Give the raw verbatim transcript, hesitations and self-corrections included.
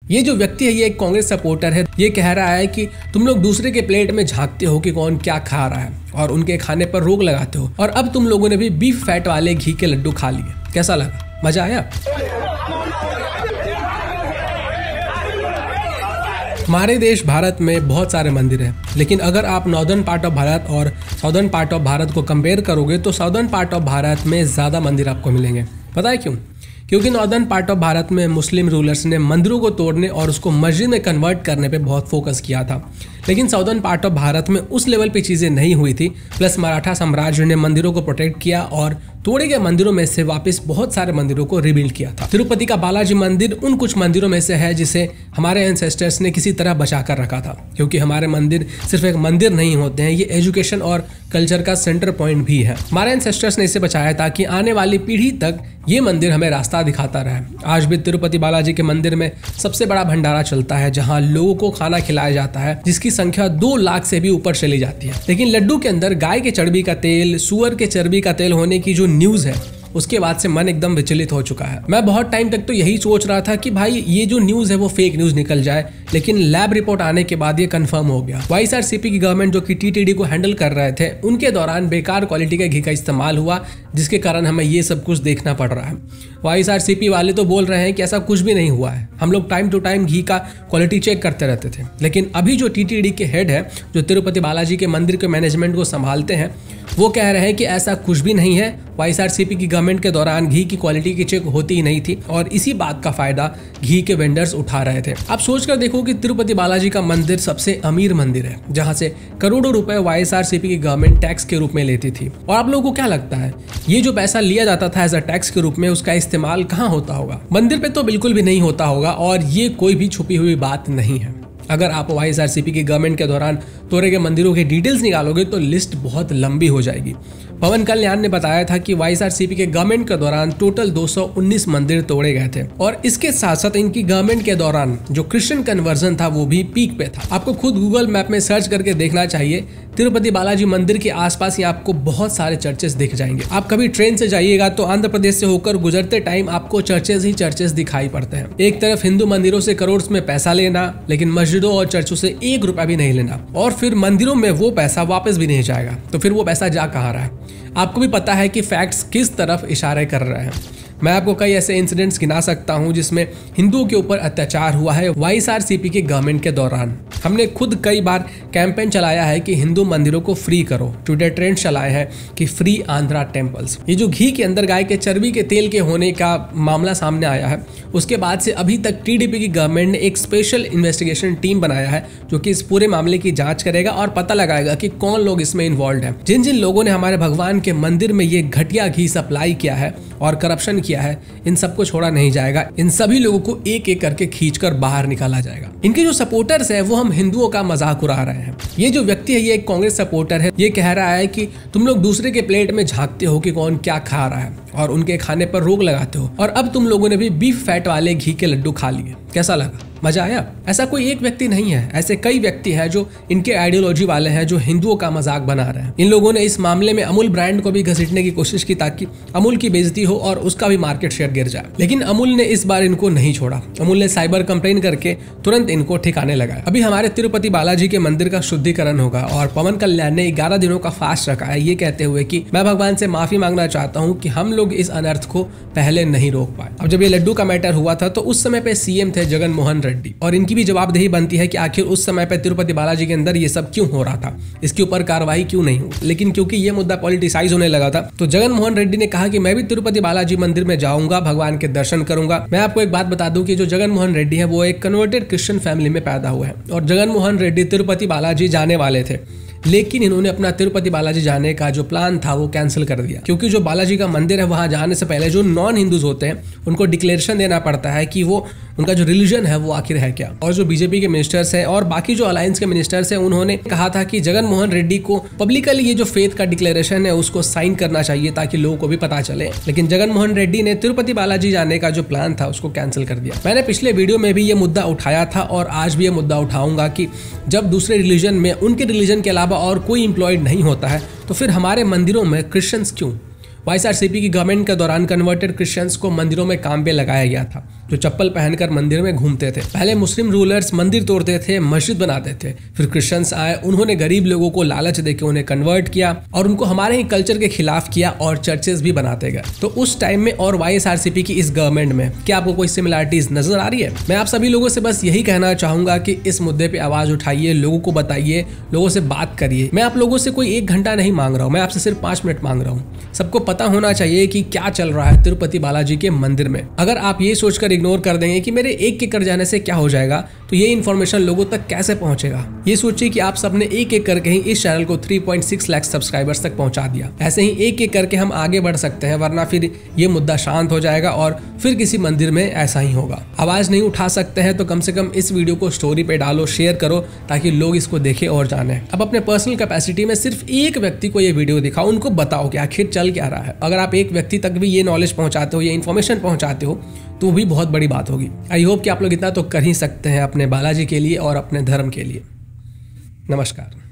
ये जो व्यक्ति है ये एक कांग्रेस सपोर्टर है। ये कह रहा है कि तुम लोग दूसरे के प्लेट में झांकते हो कि कौन क्या खा रहा है और उनके खाने पर रोक लगाते हो, और अब तुम लोगों ने भी बीफ फैट वाले घी के लड्डू खा लिए। कैसा लगा? मजा आया? हमारे देश भारत में बहुत सारे मंदिर हैं, लेकिन अगर आप नॉर्दर्न पार्ट ऑफ भारत और साउदर्न पार्ट ऑफ भारत को कंपेयर करोगे तो साउदर्न पार्ट ऑफ भारत में ज़्यादा मंदिर आपको मिलेंगे। पता है क्यों? क्योंकि नॉर्दर्न पार्ट ऑफ भारत में मुस्लिम रूलर्स ने मंदिरों को तोड़ने और उसको मस्जिद में कन्वर्ट करने पे बहुत फोकस किया था, लेकिन साउदर्न पार्ट ऑफ भारत में उस लेवल पे चीज़ें नहीं हुई थी। प्लस मराठा साम्राज्य ने मंदिरों को प्रोटेक्ट किया और तोड़े गए मंदिरों में से वापस बहुत सारे मंदिरों को रिबिल्ड किया था। तिरुपति का बालाजी मंदिर उन कुछ मंदिरों में से है जिसे हमारे एंसेस्टर्स ने किसी तरह बचा कर रखा था, क्योंकि हमारे मंदिर सिर्फ एक मंदिर नहीं होते हैं, ये एजुकेशन और कल्चर का सेंटर पॉइंट भी है। हमारे एंसेस्टर्स ने इसे बचाया ताकि आने वाली पीढ़ी तक ये मंदिर हमें रास्ता दिखाता रहे। आज भी तिरुपति बालाजी के मंदिर में सबसे बड़ा भंडारा चलता है, जहाँ लोगों को खाना खिलाया जाता है, जिसकी संख्या दो लाख से भी ऊपर चली जाती है। लेकिन लड्डू के अंदर गाय के चर्बी का तेल, सुअर के चर्बी का तेल होने की जो न्यूज है, उसके बाद से मन एकदम विचलित हो चुका है। मैं बहुत टाइम तक तो यही सोच रहा था कि भाई ये जो न्यूज़ है वो फेक न्यूज़ निकल जाए, लेकिन लैब रिपोर्ट आने के बाद ये कंफर्म हो गया। वाईएसआरसीपी की गवर्नमेंट जो कि टीटीडी को हैंडल कर रहे थे, उनके दौरान बेकार क्वालिटी का घी का इस्तेमाल हुआ, जिसके कारण हमें ये सब कुछ देखना पड़ रहा है। वाईएसआरसीपी वाले तो बोल रहे हैं कि ऐसा कुछ भी नहीं हुआ है, हम लोग टाइम टू टाइम घी का क्वालिटी चेक करते रहते थे। लेकिन अभी जो टीटीडी के हेड है, जो तिरुपति बालाजी के मंदिर के मैनेजमेंट को संभालते हैं, वो कह रहे हैं कि ऐसा कुछ भी नहीं है। वाईएसआरसीपी की गवर्नमेंट के दौरान घी की क्वालिटी की चेक होती ही नहीं थी और इसी बात का फायदा घी के वेंडर्स उठा रहे थे। आप सोचकर देखो कि तिरुपति बालाजी का मंदिर सबसे अमीर मंदिर है, जहां से करोड़ों रुपए वाईएसआरसीपी की गवर्नमेंट टैक्स के रूप में लेती थी। और आप लोगों को क्या लगता है, ये जो पैसा लिया जाता था एज अ टैक्स के रूप में, उसका इस्तेमाल कहाँ होता होगा? मंदिर पे तो बिल्कुल भी नहीं होता होगा, और ये कोई भी छुपी हुई बात नहीं है। अगर आप वाईएसआरसीपी की गवर्नमेंट के दौरान तोड़े गए मंदिरों के डिटेल्स निकालोगे तो लिस्ट बहुत लंबी हो जाएगी। पवन कल्याण ने बताया था कि वाईएसआरसीपी के गवर्नमेंट के दौरान टोटल दो सौ उन्नीस मंदिर तोड़े गए थे, और इसके साथ साथ इनकी गवर्नमेंट के दौरान जो क्रिश्चियन कन्वर्जन था वो भी पीक पे था। आपको खुद गूगल मैप में सर्च करके देखना चाहिए, तिरुपति बालाजी मंदिर के आसपास ही आपको बहुत सारे चर्चेस दिख जाएंगे। आप कभी ट्रेन से जाइएगा तो आंध्र प्रदेश से होकर गुजरते टाइम आपको चर्चेस ही चर्चेस दिखाई पड़ते हैं। एक तरफ हिंदू मंदिरों से करोड़ में पैसा लेना, लेकिन मस्जिदों और चर्चों से एक रुपया भी नहीं लेना, और फिर मंदिरों में वो पैसा वापस भी नहीं जाएगा। तो फिर वो पैसा जा कहाँ रहा है? आपको भी पता है कि फैक्ट्स किस तरफ इशारे कर रहे हैं। मैं आपको कई ऐसे इंसिडेंट्स गिना सकता हूं जिसमें हिंदुओं के ऊपर अत्याचार हुआ है वाईएसआरसीपी के गवर्नमेंट के दौरान। हमने खुद कई बार कैंपेन चलाया है कि हिंदू मंदिरों को फ्री करो। ट्विटर ट्रेंड चलाए हैं कि फ्री आंध्रा टेम्पल्स। ये जो घी के अंदर गाय के चर्बी के तेल के होने का मामला सामने आया है, उसके बाद से अभी तक टीडीपी की गवर्नमेंट ने एक स्पेशल इन्वेस्टिगेशन टीम बनाया है जो कि इस पूरे मामले की जांच करेगा और पता लगाएगा कि कौन लोग इसमें इन्वॉल्व हैं। जिन जिन लोगों ने हमारे भगवान के मंदिर में ये घटिया घी सप्लाई किया है और करप्शन किया है, इन सबको छोड़ा नहीं जाएगा। इन सभी लोगों को एक एक करके खींचकर बाहर निकाला जाएगा। इनके जो सपोर्टर्स हैं वो हम हिंदुओं का मजाक उड़ा रहे हैं। ये जो व्यक्ति है ये एक कांग्रेस सपोर्टर है। ये कह रहा है कि तुम लोग दूसरे के प्लेट में झांकते हो कि कौन क्या खा रहा है और उनके खाने पर रोक लगाते हो, और अब तुम लोगों ने भी बीफ फैट वाले घी के लड्डू खा लिए। कैसा लगा? मजा आया? ऐसा कोई एक व्यक्ति नहीं है, ऐसे कई व्यक्ति हैं जो इनके आइडियोलॉजी वाले हैं, जो हिंदुओं का मजाक बना रहे हैं। इन लोगों ने इस मामले में अमूल ब्रांड को भी घसीटने की कोशिश की ताकि अमूल की बेइज्जती हो और उसका भी मार्केट शेयर गिर जाए, लेकिन अमूल ने इस बार इनको नहीं छोड़ा। अमूल ने साइबर कंप्लेन करके तुरंत इनको ठिकाने लगाया। अभी हमारे तिरुपति बालाजी के मंदिर का शुद्धिकरण होगा और पवन कल्याण ने ग्यारह दिनों का फास्ट रखा है, ये कहते हुए कि मैं भगवान से माफी मांगना चाहता हूँ कि हम लोग इस अनर्थ को पहले नहीं रोक पाए। अब जब ये लड्डू का मैटर हुआ था तो उस समय पे सीएम थे जगन मोहन रेड्डी, और इनकी भी जवाबदेही बनती है कि आखिर उस समय पे तिरुपति बालाजी के अंदर ये सब क्यों हो रहा था, इसके ऊपर कार्रवाई क्यों नहीं हुई। लेकिन क्योंकि ये मुद्दा पॉलिटिसाइज होने लगा था तो जगन मोहन रेड्डी ने कहा कि मैं भी तिरुपति बालाजी मंदिर में जाऊंगा, भगवान के दर्शन करूंगा। मैं आपको एक बात बता दूं कि जो जगन मोहन रेड्डी है वो एक कन्वर्टेड क्रिश्चियन फैमिली में पैदा हुए हैं, और जगन मोहन रेड्डी तिरुपति बालाजी जाने वाले थे, लेकिन इन्होंने अपना तिरुपति बालाजी जाने का जो प्लान था वो कैंसिल कर दिया, क्योंकि जो बालाजी का मंदिर है वहां जाने से पहले जो नॉन हिंदूज होते हैं उनको डिक्लेरेशन देना पड़ता है कि वो उनका जो रिलीजन है वो आखिर है क्या। और जो बीजेपी के मिनिस्टर्स हैं और बाकी जो अलायंस के मिनिस्टर्स हैं उन्होंने कहा था कि जगन मोहन रेड्डी को पब्लिकली ये जो फेथ का डिक्लेरेशन है उसको साइन करना चाहिए ताकि लोगों को भी पता चले, लेकिन जगन मोहन रेड्डी ने तिरुपति बालाजी जाने का जो प्लान था उसको कैंसिल कर दिया। मैंने पिछले वीडियो में भी ये मुद्दा उठाया था और आज भी ये मुद्दा उठाऊंगा कि जब दूसरे रिलीजन में उनके रिलीजन के अलावा और कोई एम्प्लॉयड नहीं होता है तो फिर हमारे मंदिरों में क्रिश्चियंस क्यों? वाईएसआरसीपी की गवर्नमेंट के दौरान कन्वर्टेड क्रिश्चियंस को मंदिरों में काम पे लगाया गया था, जो चप्पल पहनकर मंदिर में घूमते थे। पहले मुस्लिम रूलर्स मंदिर तोड़ते थे, मस्जिद बनाते थे, फिर क्रिश्चियंस आए, उन्होंने गरीब लोगों को लालच देके उन्हें कन्वर्ट किया और उनको हमारे ही कल्चर के खिलाफ किया और चर्चेस भी बनाते गए। तो उस टाइम में और वाईएसआरसीपी की इस गवर्नमेंट में क्या आपको कोई सिमिलरिटीज नजर आ रही है? मैं आप सभी लोगों से बस यही कहना चाहूंगा कि इस मुद्दे पे आवाज उठाइए, लोगों को बताइए, लोगों से बात करिए। मैं आप लोगों से कोई एक घंटा नहीं मांग रहा हूँ, मैं आपसे सिर्फ पांच मिनट मांग रहा हूँ। सबको पता होना चाहिए कि क्या चल रहा है तिरुपति बालाजी के मंदिर में। अगर आप ये सोचकर इग्नोर कर देंगे कि मेरे एक एक कर जाने से क्या हो जाएगा, तो ये इन्फॉर्मेशन लोगों तक कैसे पहुंचेगा? ये सोचिए कि आप सबने एक एक करके ही इस चैनल को तीन पॉइंट छह लाख सब्सक्राइबर्स तक पहुंचा दिया। ऐसे ही एक एक करके हम आगे बढ़ सकते हैं, वरना फिर ये मुद्दा शांत हो जाएगा और फिर किसी मंदिर में ऐसा ही होगा। आवाज नहीं उठा सकते हैं तो कम से कम इस वीडियो को स्टोरी पे डालो, शेयर करो, ताकि लोग इसको देखें और जाने। अब अपने पर्सनल कैपेसिटी में सिर्फ एक व्यक्ति को ये वीडियो दिखाओ, उनको बताओ कि आखिर चल क्या रहा है। अगर आप एक व्यक्ति तक भी ये नॉलेज पहुंचाते हो, ये इन्फॉर्मेशन पहुंचाते हो, तो भी बहुत बड़ी बात होगी। आई होप कि आप लोग इतना तो कर ही सकते हैं अपने बालाजी के लिए और अपने धर्म के लिए। नमस्कार।